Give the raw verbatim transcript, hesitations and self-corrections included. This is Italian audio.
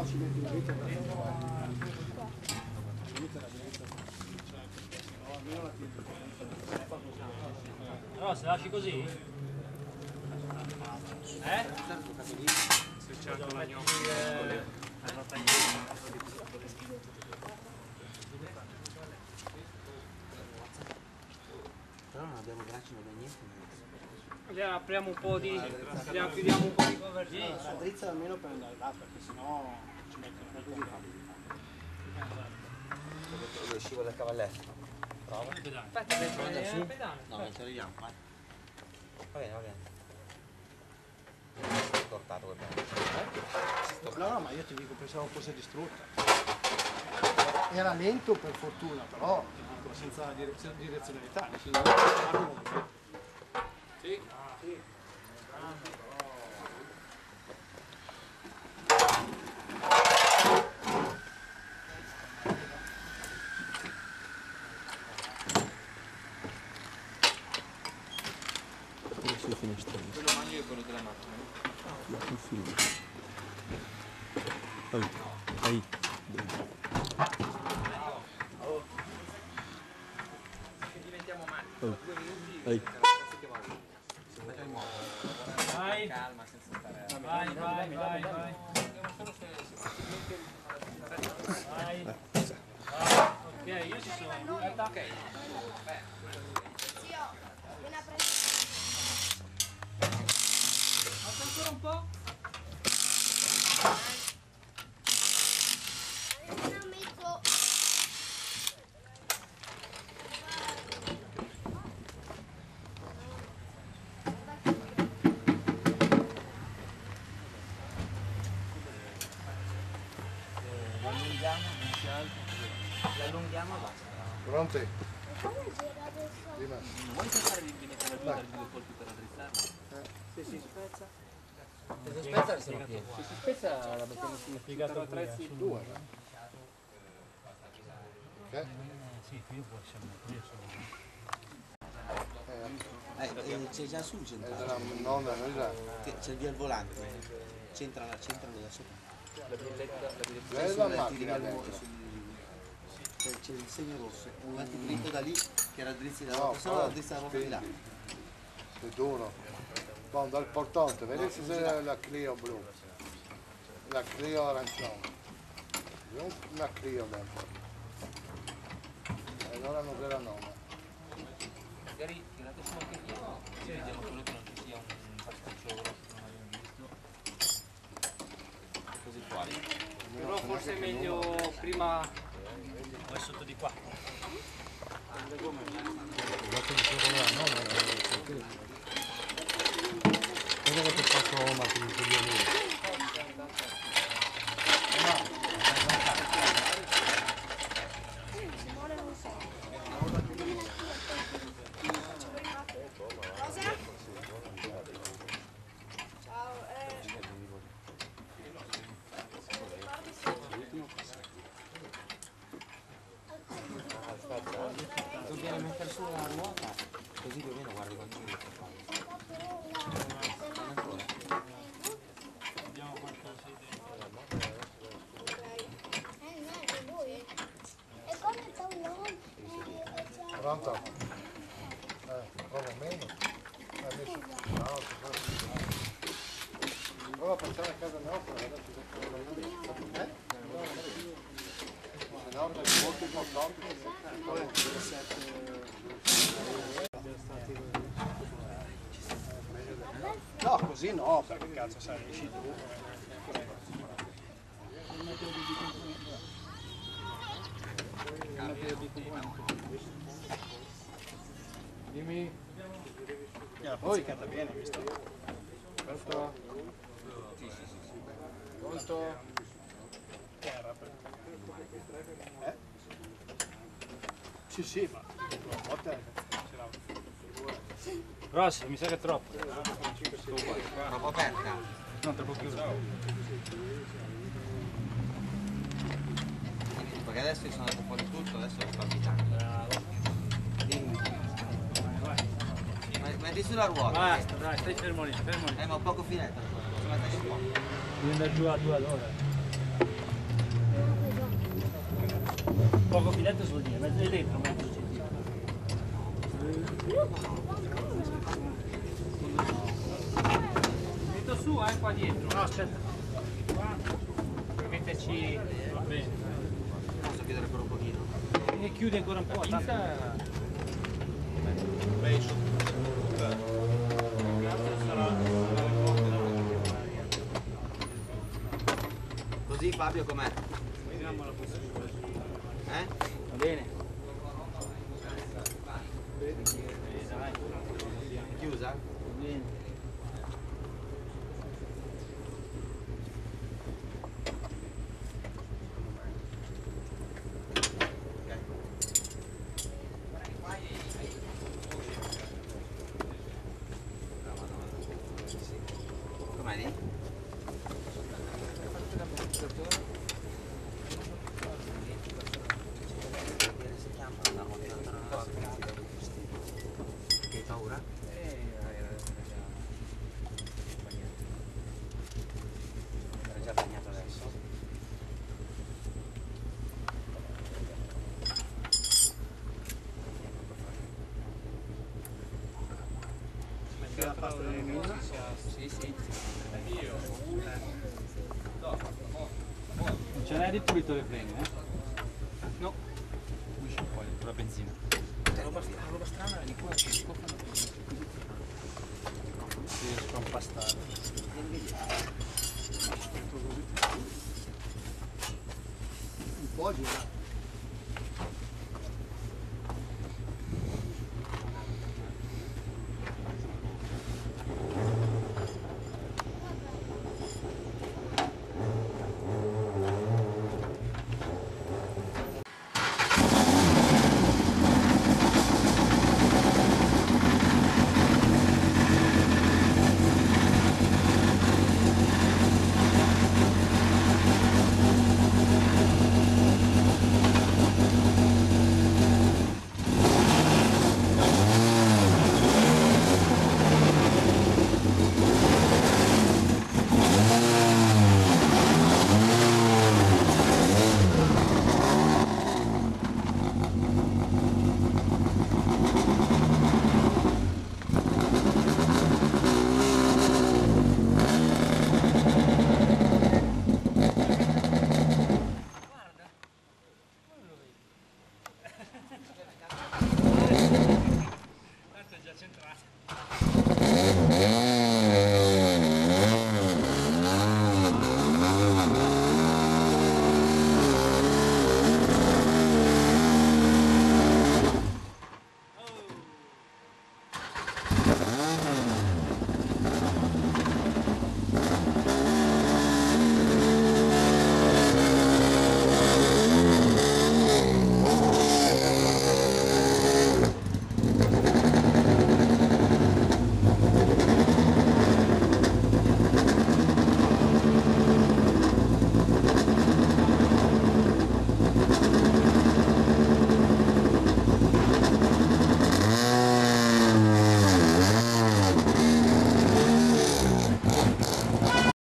no, ci metti un dritto per Però se lasci così? Eh? Se c'è anche la gnocca. Però non abbiamo bracci, non abbiamo niente. Allora apriamo un po' di. Apriamo, chiudiamo un po' di convergenza. la drizza almeno per andare là, perché sennò ci mettono un po' di Dove scivola il cavalletto? Prova. Aspetta, devi prendere il pedale. No, non ci arriviamo, vai. Va bene, va bene. Stortato quel pezzo. No, no, ma io ti dico, pensavo fosse distrutta. Era lento per fortuna, però ti dico, senza direzio- direzionalità. Sì. Sì. Sì. Quello finestra. Quello magno è quello della macchina. No, sul filo. Ahí. Ahí. Diventiamo male. Oh. Due minuti. Ahí. Vai. Calma, senza stare. Vai, vai, vai, vai. Vai. Ok, io ci sono. Aspetta. Ok. Zio, vieni a prendere. Aspetta ancora un po'. Vieni a mezzo. L'allunghiamo, non si alza. L'allunghiamo e basta. Pronti? Come gira adesso? Prima. Non vuoi pensare di mettere giù dai due colpi per raddrizzarlo? Se si spezza? Se si spezza siamo pieni. Se si spezza la mettiamo sulle Spiegato attrezzi qui, due. Ok? Sì, qui può essere qui sono. Eh, Eh, eh, c'è già sul è centrale. della nonna, non già. Che c'è via il volante. C'entra la c'entrano da sopra. La billetta, la billetta. È la Sulle macchina tiri- dentro. sul- C'è, c'è il segno rosso. Metti dritto da lì che raddrizzi da No, volta, solo però raddrizzi da volta di là. È duro. Bon, dal portante, vedi se c'è la Clio blu. La Clio arancione. Non una Clio dentro. E allora non era nonna. Magari tirate su anche dietro. Sì, vediamo solo che non ci sia un pasticcio grosso che non abbiamo visto. Così fuori. Però forse è meglio prima. Vai sotto di qua. Cosa avete fatto a Roma con il coglione? Simone non so. Cosa? Ciao, eh. Dobbiamo mettere su la ruota, così più o meno guardi quanto mi fa fare. Vediamo quanto sei dentro. Eh, no, è lui. E come c'è un nome? Pronto? Eh, prova meno. Hai messo... No, prova a passare a casa nostra, adesso che... Eh? Se no, per molto importante. No, così no, perché cazzo sai, esci tu. Dimmi. Poi canta bene, visto? Pronto? Sì, sì, sì. Pronto? Terra. Eh? Sì, sì, ma una volta ce l'ha. Ross, mi sa che è troppo. Troppo aperta? No, troppo chiuso. Perché adesso io sono andato fuori tutto, adesso lo sto abitando. Dimmi. Ma metti sulla ruota. Basta, dai, stai fermo lì, fermo lì. Eh, ma ho poco filetto, posso metterci poco. Devi andare giù a due all'ora. poco filetto sul dire, mezzo dentro, mezzo centimetro. Metto su, eh, qua dietro. No, aspetta. Qua. Per metterci... Va bene. Posso chiedere per un pochino? E chiudi ancora un po'. Pinza... tanto- Così Fabio com'è? Eh? Va bene. Chiusa? Va bene. Com'è lì? Che hai paura? Era già bagnato adesso? Sì, sì. Non ce n'è di pulito le frene, eh? No. Usci un po' con la benzina. La roba, la roba strana è di qua si scoppano. Si riesco a impastare. Un po' gira. Tanto è già centrato. Oh.